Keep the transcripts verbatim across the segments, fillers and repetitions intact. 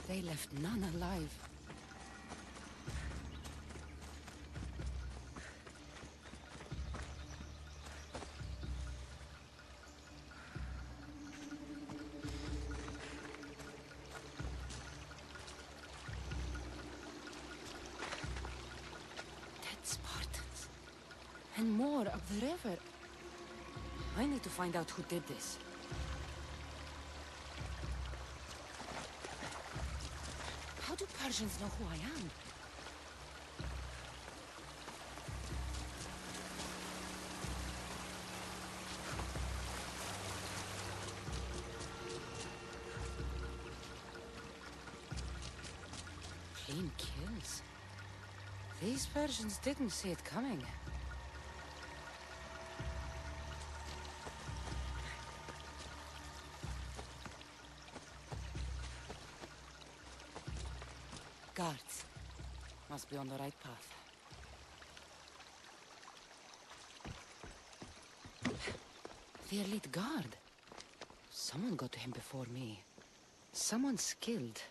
They left none alive. Dead Spartans. And more up the river. I need to find out who did this. How do Persians know who I am? Clean kills. These Persians didn't see it coming. Guards. Must be on the right path. The elite guard. Someone got to him before me. Someone skilled.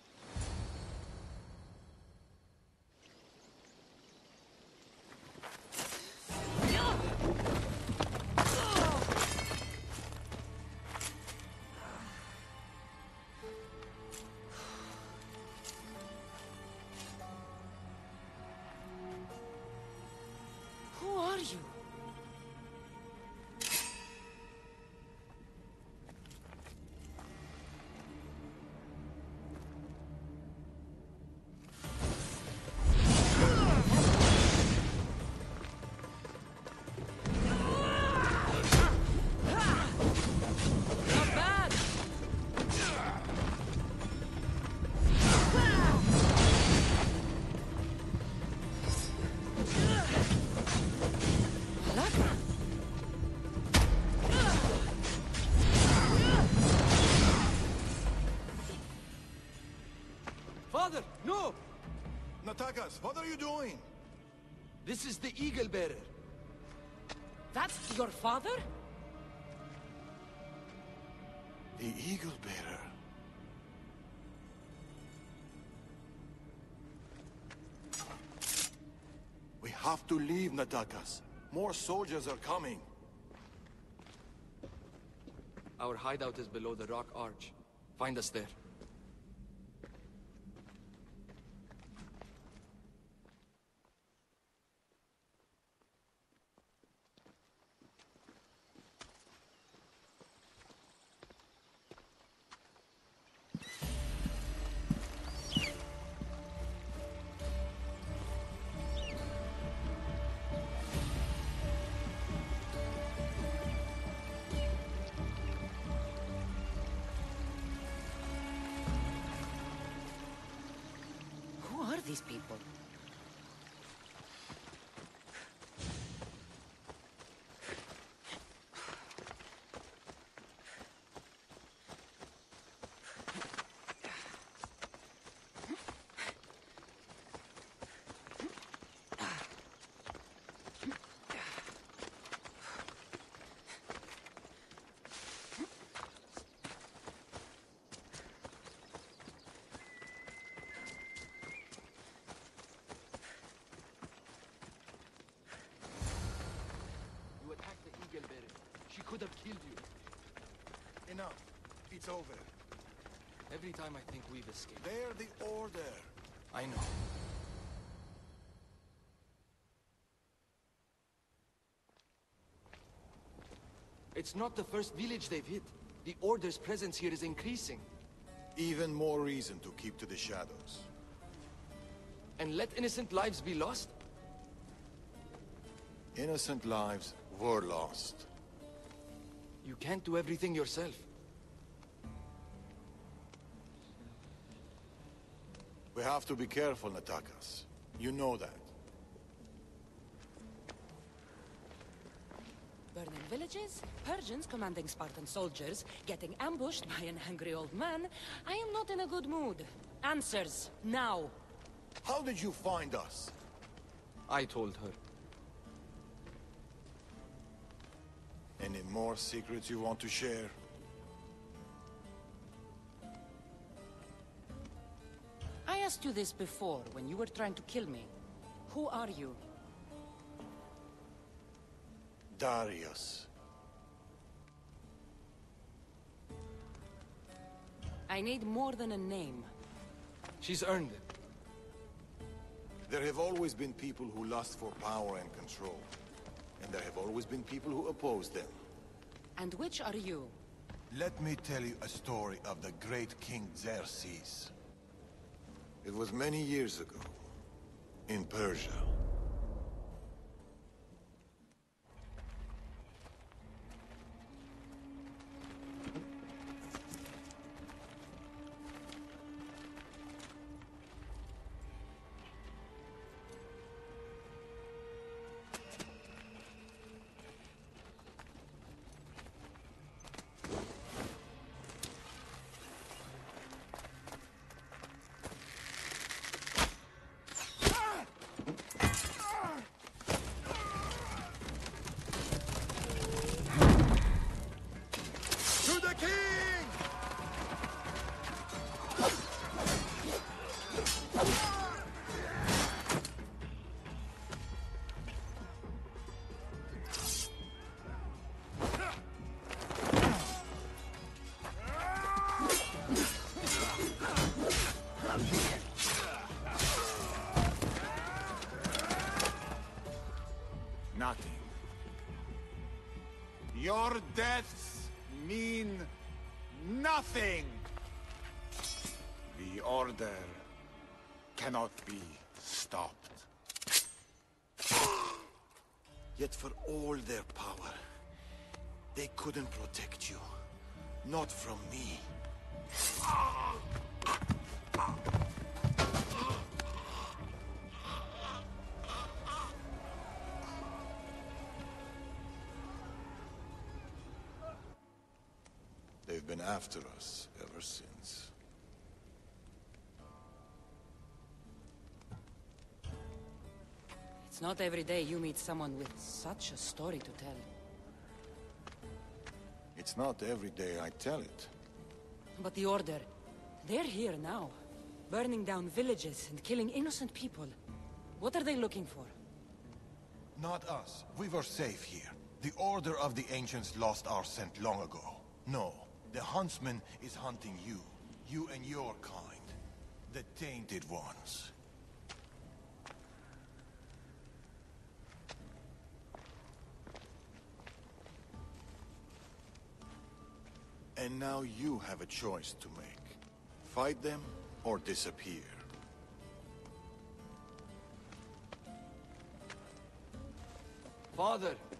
Who are you? Not bad. Father, no! Natakas, what are you doing? This is the Eagle Bearer. That's your father? The Eagle Bearer. We have to leave, Natakas. More soldiers are coming. Our hideout is below the rock arch. Find us there. Who are these people? You attacked the Eagle Bearer. She could have killed you. Enough. It's over. Every time I think we've escaped. They're the Order. I know. It's not the first village they've hit. The Order's presence here is increasing. Even more reason to keep to the shadows. And let innocent lives be lost? Innocent lives were lost. You can't do everything yourself. We have to be careful, Natakas. You know that. Burning villages, Persians commanding Spartan soldiers, getting ambushed by an angry old man. I am not in a good mood. Answers, now. How did you find us? I told her. Any more secrets you want to share? asked you this before, when you were trying to kill me. Who are you? Darius. I need more than a name. She's earned it. There have always been people who lust for power and control. And there have always been people who oppose them. And which are you? Let me tell you a story of the great King Xerxes. It was many years ago, in Persia. To the king! Nothing. Your deaths mean nothing. The Order cannot be stopped. Yet for all their power, they couldn't protect you. Not from me. They've been after us ever since. It's not every day you meet someone with such a story to tell. It's not every day I tell it. But the Order, they're here now. Burning down villages and killing innocent people. What are they looking for? Not us. We were safe here. The Order of the Ancients lost our scent long ago. No, the Huntsman is hunting you. You and your kind. The Tainted Ones. And now you have a choice to make. Fight them or disappear. Father,